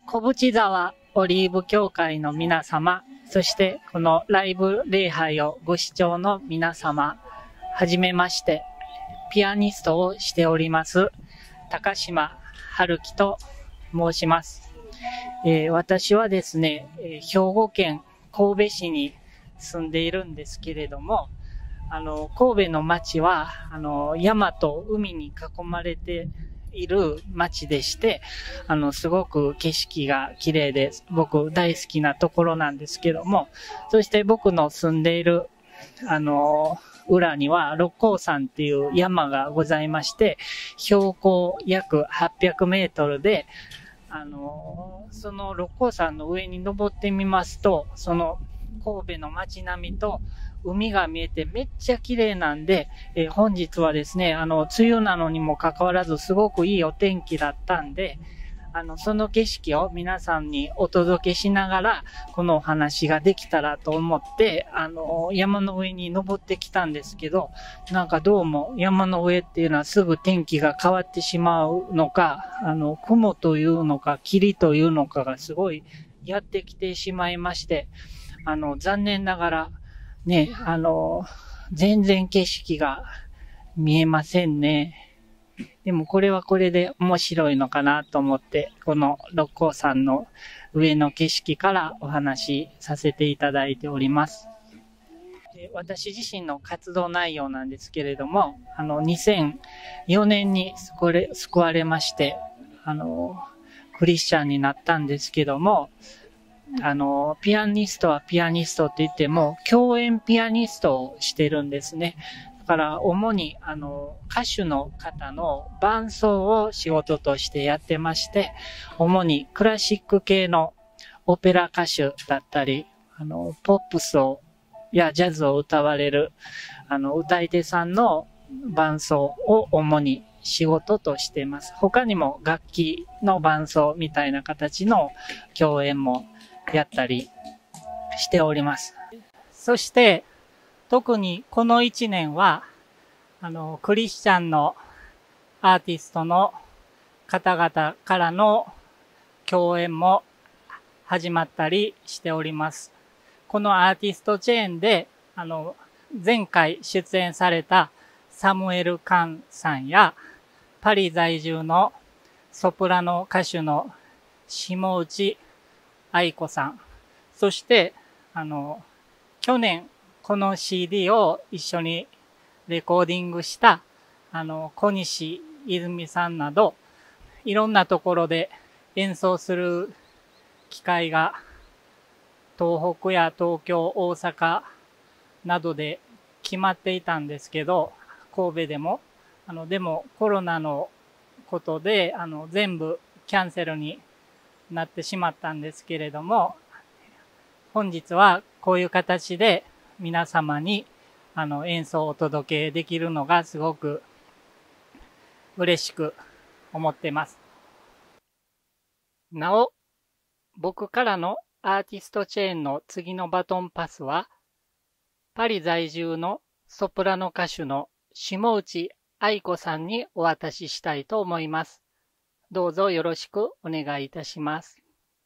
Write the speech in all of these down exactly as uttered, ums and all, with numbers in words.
小淵沢オリーブ協会の皆様、そしてこのライブ礼拝をご視聴の皆様、はじめまして、ピアニストをしております、高島春樹と申します。えー、私はですね、兵庫県神戸市に住んでいるんですけれども、あの、神戸の町は、あの、山と海に囲まれている町でして、あの、すごく景色が綺麗で、僕大好きなところなんですけども、そして僕の住んでいる、あの、裏には六甲山っていう山がございまして、標高約はっぴゃくメートルで、あの、その六甲山の上に登ってみますと、その神戸の街並みと海が見えてめっちゃ綺麗なんで、えー、本日はですね、あの、梅雨なのにもかかわらずすごくいいお天気だったんで、あの、その景色を皆さんにお届けしながら、このお話ができたらと思って、あの、山の上に登ってきたんですけど、なんかどうも山の上っていうのはすぐ天気が変わってしまうのか、あの、雲というのか霧というのかがすごいやってきてしまいまして、あの、残念ながら、ね、あの、全然景色が見えませんね。でもこれはこれで面白いのかなと思って、この六甲山の上の景色からお話しさせていただいております。で、私自身の活動内容なんですけれども、あの、にせんよねんに救われ、救われまして、あの、クリスチャンになったんですけども、あの、ピアニストはピアニストって言っても、共演ピアニストをしてるんですね。だから、主に、あの、歌手の方の伴奏を仕事としてやってまして、主にクラシック系のオペラ歌手だったり、あの、ポップスを、やジャズを歌われる、あの、歌い手さんの伴奏を主に仕事としています。他にも楽器の伴奏みたいな形の共演もやったりしております。そして、特にこの一年は、あの、クリスチャンのアーティストの方々からの共演も始まったりしております。このアーティストチェーンで、あの、前回出演されたサムエル・カンさんや、パリ在住のソプラノ歌手の下内愛子さん、そして、あの、去年この シーディー を一緒にレコーディングした、あの、小西泉さんなど、いろんなところで演奏する機会が、東北や東京、大阪などで決まっていたんですけど、神戸でも、あの、でもコロナのことで、あの、全部キャンセルになってしまったんですけれども、本日はこういう形で皆様にあの演奏をお届けできるのがすごく嬉しく思っています。なお、僕からのアーティストチェーンの次のバトンパスは、パリ在住のソプラノ歌手の下内愛子さんにお渡ししたいと思います。どうぞよろしくお願いいたします。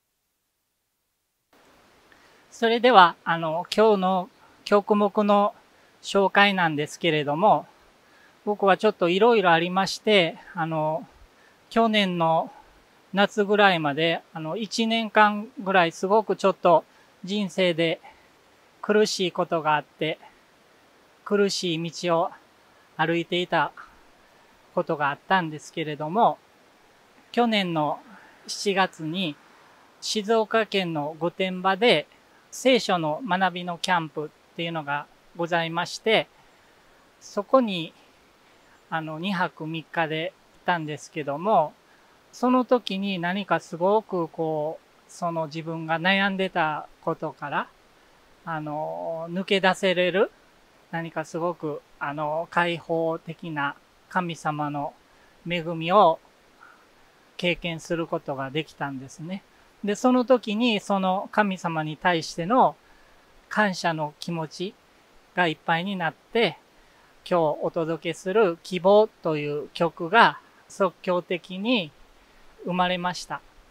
それでは、あの、今日の曲目の紹介なんですけれども、僕はちょっといろいろありまして、あの、去年の夏ぐらいまで、あの、いちねんかんぐらいすごくちょっと人生で苦しいことがあって、苦しい道を歩いていたことがあったんですけれども、去年のしちがつに静岡県の御殿場で聖書の学びのキャンプっていうのがございまして、そこにあのにはくみっかで行ったんですけども、その時に何かすごくこう、その自分が悩んでたことから、あの、抜け出せれる、何かすごくあの、開放的な神様の恵みを経験することができたんですね。で、その時にその神様に対しての感謝の気持ちがいっぱいになって、今日お届けする希望という曲が即興的に生まれました。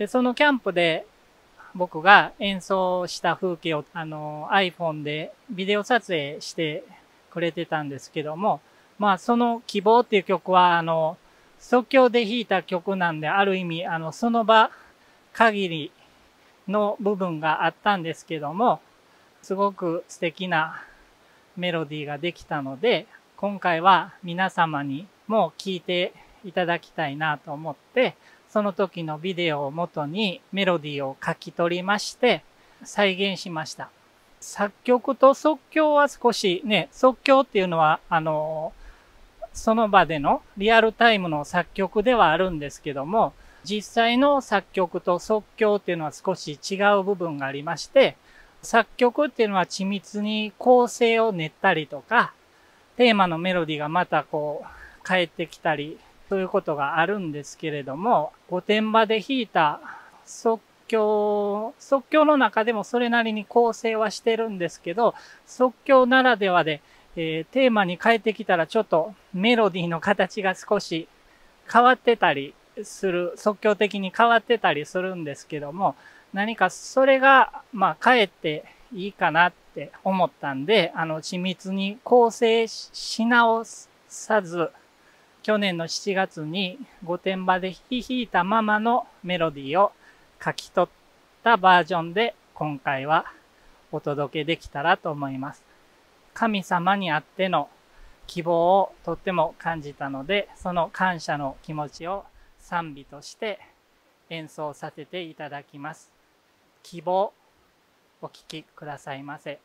で、そのキャンプで僕が演奏した風景をあの iPhone でビデオ撮影してくれてたんですけども、まあその希望っていう曲はあの即興で弾いた曲なんで、ある意味あのその場限りの部分があったんですけども、すごく素敵なメロディーができたので、今回は皆様にも聴いていただきたいなと思って、その時のビデオを元にメロディーを書き取りまして再現しました。作曲と即興は少しね、即興っていうのはあのその場でのリアルタイムの作曲ではあるんですけども、実際の作曲と即興っていうのは少し違う部分がありまして、作曲っていうのは緻密に構成を練ったりとか、テーマのメロディーがまたこう変えてきたり、そういうことがあるんですけれども、御殿場で弾いた即興、即興の中でもそれなりに構成はしてるんですけど、即興ならではで、えー、テーマに変えてきたらちょっとメロディーの形が少し変わってたりする、即興的に変わってたりするんですけども、何かそれが、まあ、かえっていいかなって思ったんで、あの、緻密に構成し直さず、去年のしちがつに御殿場で弾いたままのメロディーを書き取ったバージョンで今回はお届けできたらと思います。神様にあっての希望をとっても感じたので、その感謝の気持ちを賛美として演奏させていただきます。希望、お聴きくださいませ。